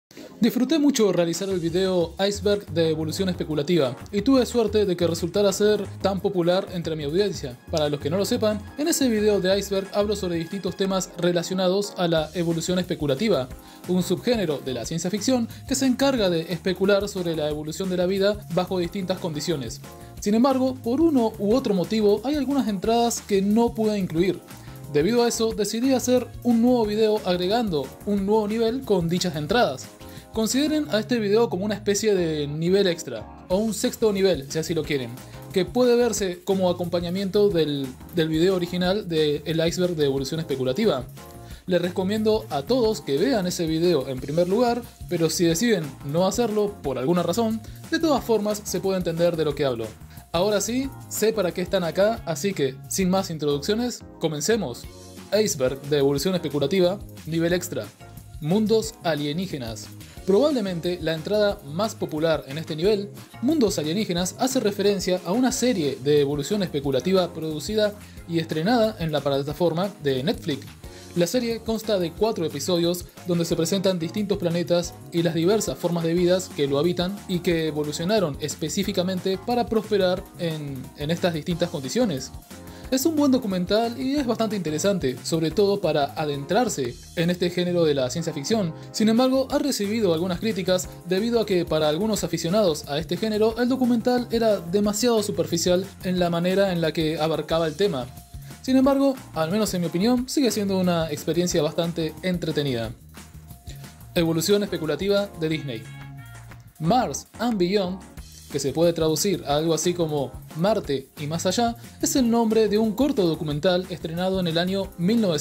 Disfruté mucho realizar el video Iceberg de evolución especulativa y tuve suerte de que resultara ser tan popular entre mi audiencia. Para los que no lo sepan, en ese video de Iceberg hablo sobre distintos temas relacionados a la evolución especulativa, un subgénero de la ciencia ficción que se encarga de especular sobre la evolución de la vida bajo distintas condiciones. Sin embargo, por uno u otro motivo hay algunas entradas que no pude incluir. Debido a eso, decidí hacer un nuevo video agregando un nuevo nivel con dichas entradas. Consideren a este video como una especie de nivel extra, o un sexto nivel si así lo quieren, que puede verse como acompañamiento del video original de El Iceberg de evolución especulativa. Les recomiendo a todos que vean ese video en primer lugar, pero si deciden no hacerlo por alguna razón, de todas formas se puede entender de lo que hablo. Ahora sí, sé para qué están acá, así que, sin más introducciones, comencemos. Iceberg de evolución especulativa, nivel extra. Mundos alienígenas. Probablemente la entrada más popular en este nivel, Mundos alienígenas, hace referencia a una serie de evolución especulativa producida y estrenada en la plataforma de Netflix. La serie consta de 4 episodios donde se presentan distintos planetas y las diversas formas de vidas que lo habitan y que evolucionaron específicamente para prosperar en estas distintas condiciones. Es un buen documental y es bastante interesante, sobre todo para adentrarse en este género de la ciencia ficción. Sin embargo, ha recibido algunas críticas debido a que para algunos aficionados a este género el documental era demasiado superficial en la manera en la que abarcaba el tema. Sin embargo, al menos en mi opinión, sigue siendo una experiencia bastante entretenida. Evolución especulativa de Disney. Mars and Beyond, que se puede traducir a algo así como Marte y más allá, es el nombre de un corto documental estrenado en el año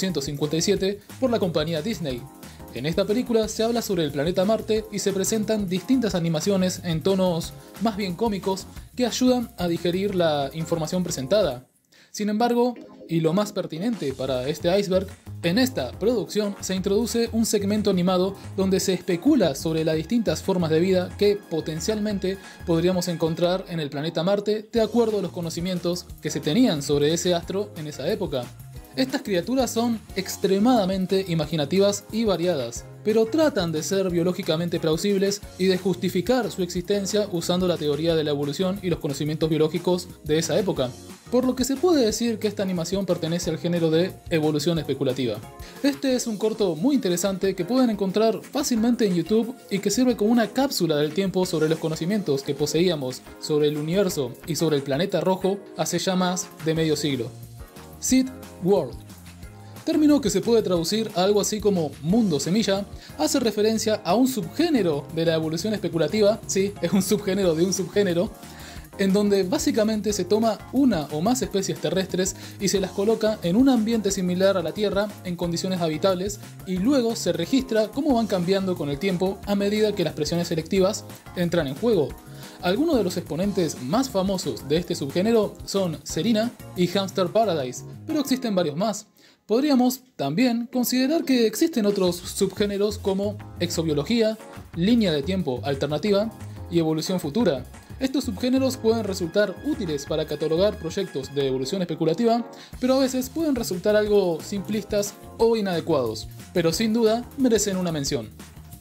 1957 por la compañía Disney. En esta película se habla sobre el planeta Marte y se presentan distintas animaciones en tonos más bien cómicos que ayudan a digerir la información presentada. Sin embargo, y lo más pertinente para este iceberg, en esta producción se introduce un segmento animado donde se especula sobre las distintas formas de vida que potencialmente podríamos encontrar en el planeta Marte de acuerdo a los conocimientos que se tenían sobre ese astro en esa época. Estas criaturas son extremadamente imaginativas y variadas, pero tratan de ser biológicamente plausibles y de justificar su existencia usando la teoría de la evolución y los conocimientos biológicos de esa época. Por lo que se puede decir que esta animación pertenece al género de evolución especulativa. Este es un corto muy interesante que pueden encontrar fácilmente en YouTube y que sirve como una cápsula del tiempo sobre los conocimientos que poseíamos sobre el universo y sobre el planeta rojo hace ya más de medio siglo. Seed World. Término que se puede traducir a algo así como mundo semilla, hace referencia a un subgénero de la evolución especulativa, sí, es un subgénero de un subgénero, en donde básicamente se toma una o más especies terrestres y se las coloca en un ambiente similar a la Tierra en condiciones habitables y luego se registra cómo van cambiando con el tiempo a medida que las presiones selectivas entran en juego. Algunos de los exponentes más famosos de este subgénero son Serena y Hamster Paradise, pero existen varios más. Podríamos también considerar que existen otros subgéneros como exobiología, línea de tiempo alternativa y evolución futura. Estos subgéneros pueden resultar útiles para catalogar proyectos de evolución especulativa, pero a veces pueden resultar algo simplistas o inadecuados, pero sin duda merecen una mención.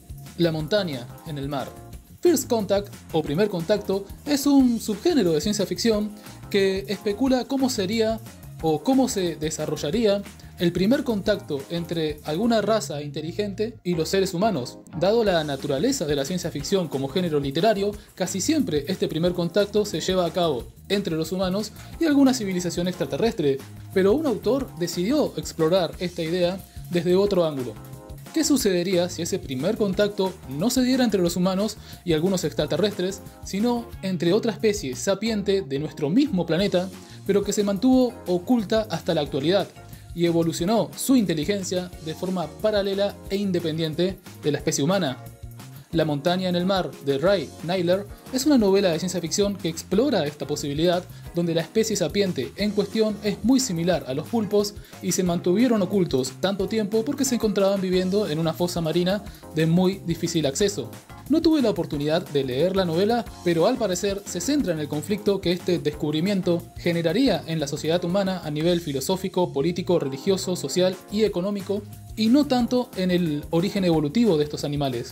La montaña en el mar. First Contact, o primer contacto, es un subgénero de ciencia ficción que especula cómo sería o cómo se desarrollaría el primer contacto entre alguna raza inteligente y los seres humanos. Dado la naturaleza de la ciencia ficción como género literario, casi siempre este primer contacto se lleva a cabo entre los humanos y alguna civilización extraterrestre, pero un autor decidió explorar esta idea desde otro ángulo. ¿Qué sucedería si ese primer contacto no se diera entre los humanos y algunos extraterrestres, sino entre otra especie sapiente de nuestro mismo planeta, pero que se mantuvo oculta hasta la actualidad y evolucionó su inteligencia de forma paralela e independiente de la especie humana? La montaña en el mar, de Ray Naylor, es una novela de ciencia ficción que explora esta posibilidad, donde la especie sapiente en cuestión es muy similar a los pulpos y se mantuvieron ocultos tanto tiempo porque se encontraban viviendo en una fosa marina de muy difícil acceso. No tuve la oportunidad de leer la novela, pero al parecer se centra en el conflicto que este descubrimiento generaría en la sociedad humana a nivel filosófico, político, religioso, social y económico, y no tanto en el origen evolutivo de estos animales.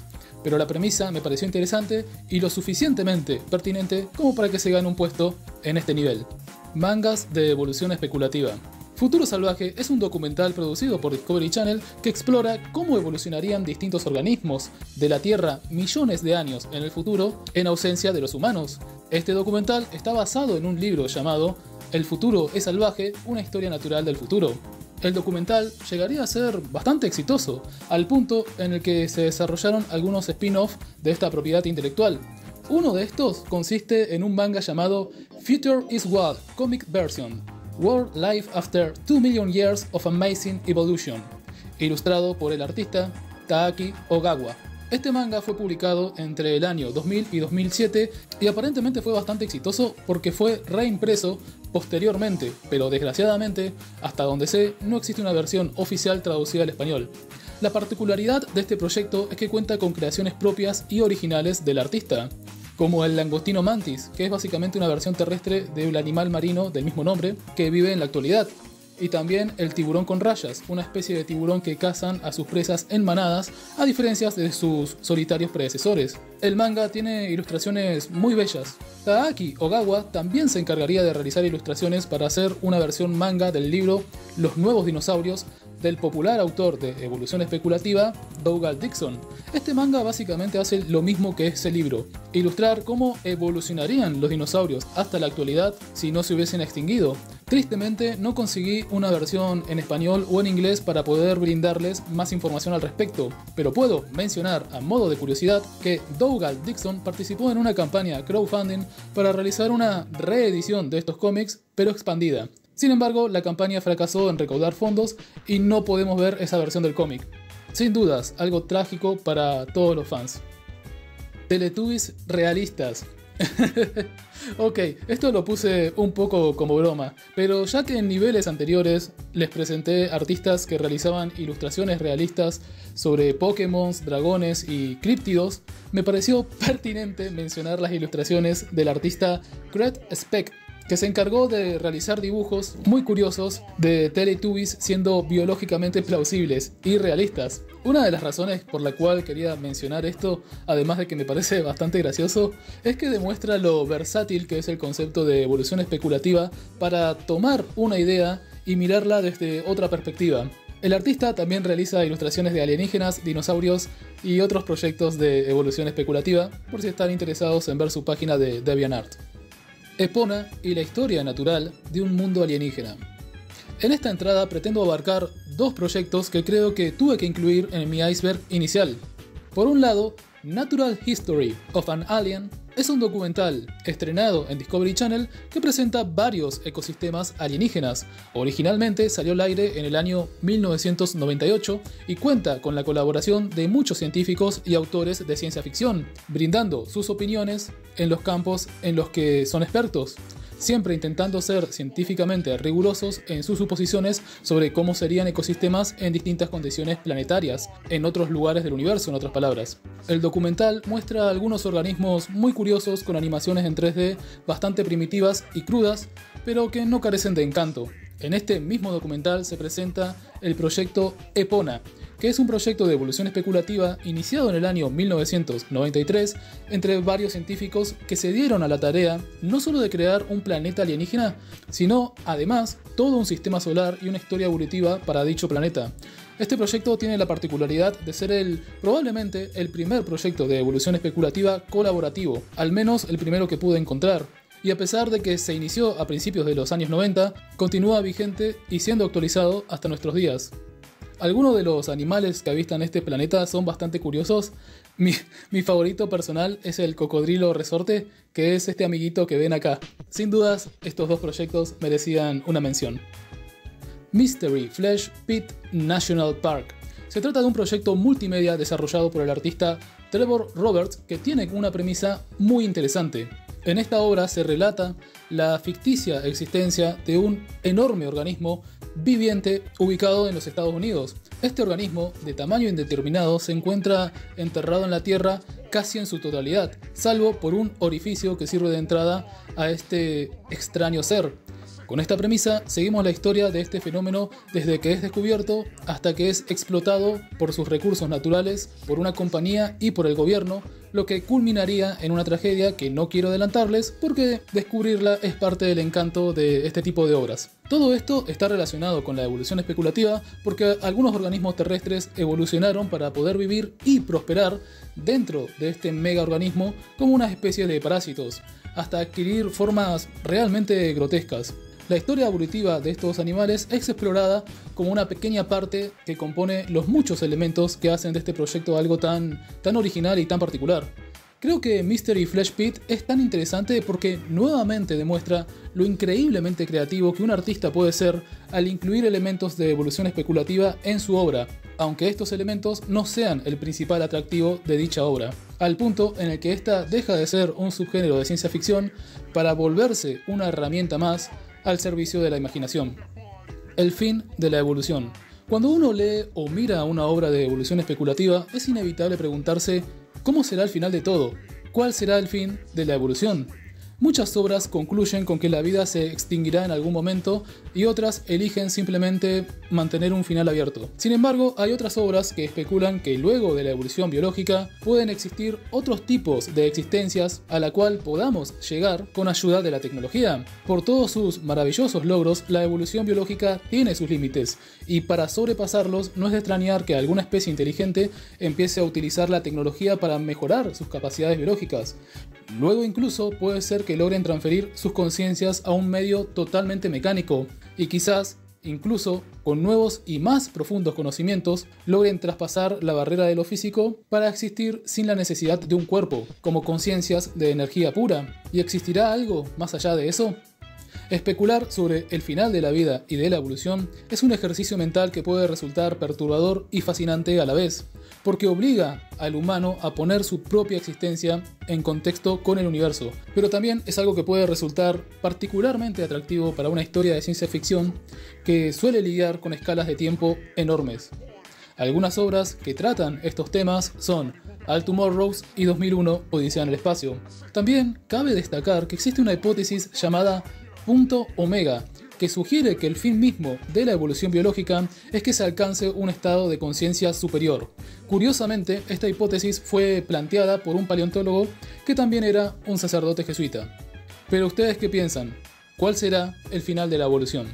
pero la premisa me pareció interesante y lo suficientemente pertinente como para que se gane un puesto en este nivel. Mangas de evolución especulativa. Futuro Salvaje es un documental producido por Discovery Channel que explora cómo evolucionarían distintos organismos de la Tierra millones de años en el futuro en ausencia de los humanos. Este documental está basado en un libro llamado El futuro es salvaje, una historia natural del futuro. El documental llegaría a ser bastante exitoso, al punto en el que se desarrollaron algunos spin-off de esta propiedad intelectual. Uno de estos consiste en un manga llamado Future is Wild Comic Version, World Life After 2 Million Years of Amazing Evolution, ilustrado por el artista Taaki Ogawa. Este manga fue publicado entre el año 2000 y 2007 y aparentemente fue bastante exitoso porque fue reimpreso posteriormente, pero desgraciadamente, hasta donde sé, no existe una versión oficial traducida al español. La particularidad de este proyecto es que cuenta con creaciones propias y originales del artista, como el langostino mantis, que es básicamente una versión terrestre del animal marino del mismo nombre que vive en la actualidad, y también el tiburón con rayas, una especie de tiburón que cazan a sus presas en manadas, a diferencia de sus solitarios predecesores. El manga tiene ilustraciones muy bellas. Taaki Ogawa también se encargaría de realizar ilustraciones para hacer una versión manga del libro Los nuevos dinosaurios, del popular autor de evolución especulativa, Dougal Dixon. Este manga básicamente hace lo mismo que ese libro, ilustrar cómo evolucionarían los dinosaurios hasta la actualidad si no se hubiesen extinguido. Tristemente no conseguí una versión en español o en inglés para poder brindarles más información al respecto, pero puedo mencionar a modo de curiosidad que Dougal Dixon participó en una campaña crowdfunding para realizar una reedición de estos cómics, pero expandida. Sin embargo, la campaña fracasó en recaudar fondos y no podemos ver esa versión del cómic. Sin dudas, algo trágico para todos los fans. Teletubbies realistas. Ok, esto lo puse un poco como broma, pero ya que en niveles anteriores les presenté artistas que realizaban ilustraciones realistas sobre Pokémon, dragones y críptidos, me pareció pertinente mencionar las ilustraciones del artista Cret Speck, que se encargó de realizar dibujos muy curiosos de Teletubbies siendo biológicamente plausibles y realistas. Una de las razones por la cual quería mencionar esto, además de que me parece bastante gracioso, es que demuestra lo versátil que es el concepto de evolución especulativa para tomar una idea y mirarla desde otra perspectiva. El artista también realiza ilustraciones de alienígenas, dinosaurios y otros proyectos de evolución especulativa, por si están interesados en ver su página de DeviantArt. Epona y la historia natural de un mundo alienígena. En esta entrada pretendo abarcar dos proyectos que creo que tuve que incluir en mi iceberg inicial. Por un lado, Natural History of an Alien es un documental estrenado en Discovery Channel que presenta varios ecosistemas alienígenas. Originalmente salió al aire en el año 1998 y cuenta con la colaboración de muchos científicos y autores de ciencia ficción, brindando sus opiniones en los campos en los que son expertos, siempre intentando ser científicamente rigurosos en sus suposiciones sobre cómo serían ecosistemas en distintas condiciones planetarias, en otros lugares del universo, en otras palabras. El documental muestra algunos organismos muy curiosos con animaciones en 3D bastante primitivas y crudas, pero que no carecen de encanto. En este mismo documental se presenta el proyecto Epona, que es un proyecto de evolución especulativa iniciado en el año 1993 entre varios científicos que se dieron a la tarea no solo de crear un planeta alienígena, sino además todo un sistema solar y una historia evolutiva para dicho planeta. Este proyecto tiene la particularidad de ser probablemente el primer proyecto de evolución especulativa colaborativo, al menos el primero que pude encontrar. Y a pesar de que se inició a principios de los años 90, continúa vigente y siendo actualizado hasta nuestros días. Algunos de los animales que habitan este planeta son bastante curiosos. Mi favorito personal es el cocodrilo resorte, que es este amiguito que ven acá. Sin dudas, estos dos proyectos merecían una mención. Mystery Flesh Pit National Park. Se trata de un proyecto multimedia desarrollado por el artista Trevor Roberts que tiene una premisa muy interesante. En esta obra se relata la ficticia existencia de un enorme organismo viviente ubicado en los Estados Unidos. Este organismo, de tamaño indeterminado, se encuentra enterrado en la Tierra casi en su totalidad, salvo por un orificio que sirve de entrada a este extraño ser. Con esta premisa, seguimos la historia de este fenómeno desde que es descubierto hasta que es explotado por sus recursos naturales, por una compañía y por el gobierno, lo que culminaría en una tragedia que no quiero adelantarles porque descubrirla es parte del encanto de este tipo de obras. Todo esto está relacionado con la evolución especulativa porque algunos organismos terrestres evolucionaron para poder vivir y prosperar dentro de este megaorganismo como una especie de parásitos, hasta adquirir formas realmente grotescas. La historia evolutiva de estos animales es explorada como una pequeña parte que compone los muchos elementos que hacen de este proyecto algo tan original y tan particular. Creo que Mystery Flesh Pit es tan interesante porque nuevamente demuestra lo increíblemente creativo que un artista puede ser al incluir elementos de evolución especulativa en su obra, aunque estos elementos no sean el principal atractivo de dicha obra, al punto en el que ésta deja de ser un subgénero de ciencia ficción para volverse una herramienta más al servicio de la imaginación. El fin de la evolución. Cuando uno lee o mira una obra de evolución especulativa, es inevitable preguntarse ¿cómo será el final de todo? ¿Cuál será el fin de la evolución? Muchas obras concluyen con que la vida se extinguirá en algún momento y otras eligen simplemente mantener un final abierto. Sin embargo, hay otras obras que especulan que luego de la evolución biológica pueden existir otros tipos de existencias a la cual podamos llegar con ayuda de la tecnología. Por todos sus maravillosos logros, la evolución biológica tiene sus límites y para sobrepasarlos no es de extrañar que alguna especie inteligente empiece a utilizar la tecnología para mejorar sus capacidades biológicas. Luego incluso puede ser que logren transferir sus conciencias a un medio totalmente mecánico y quizás, incluso con nuevos y más profundos conocimientos, logren traspasar la barrera de lo físico para existir sin la necesidad de un cuerpo, como conciencias de energía pura. ¿Y existirá algo más allá de eso? Especular sobre el final de la vida y de la evolución es un ejercicio mental que puede resultar perturbador y fascinante a la vez, porque obliga al humano a poner su propia existencia en contexto con el universo, pero también es algo que puede resultar particularmente atractivo para una historia de ciencia ficción que suele lidiar con escalas de tiempo enormes. Algunas obras que tratan estos temas son All Tomorrows y 2001 Odisea en el espacio. También cabe destacar que existe una hipótesis llamada punto omega, que sugiere que el fin mismo de la evolución biológica es que se alcance un estado de conciencia superior. Curiosamente, esta hipótesis fue planteada por un paleontólogo que también era un sacerdote jesuita. Pero ¿ustedes qué piensan? ¿Cuál será el final de la evolución?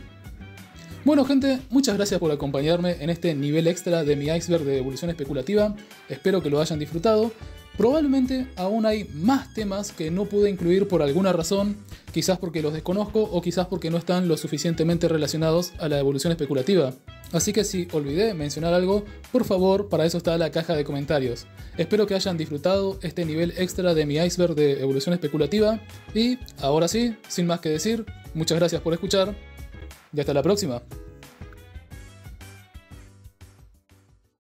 Bueno gente, muchas gracias por acompañarme en este nivel extra de mi iceberg de evolución especulativa. Espero que lo hayan disfrutado. Probablemente aún hay más temas que no pude incluir por alguna razón, quizás porque los desconozco o quizás porque no están lo suficientemente relacionados a la evolución especulativa. Así que si olvidé mencionar algo, por favor, para eso está la caja de comentarios. Espero que hayan disfrutado este nivel extra de mi iceberg de evolución especulativa y ahora sí, sin más que decir, muchas gracias por escuchar y hasta la próxima.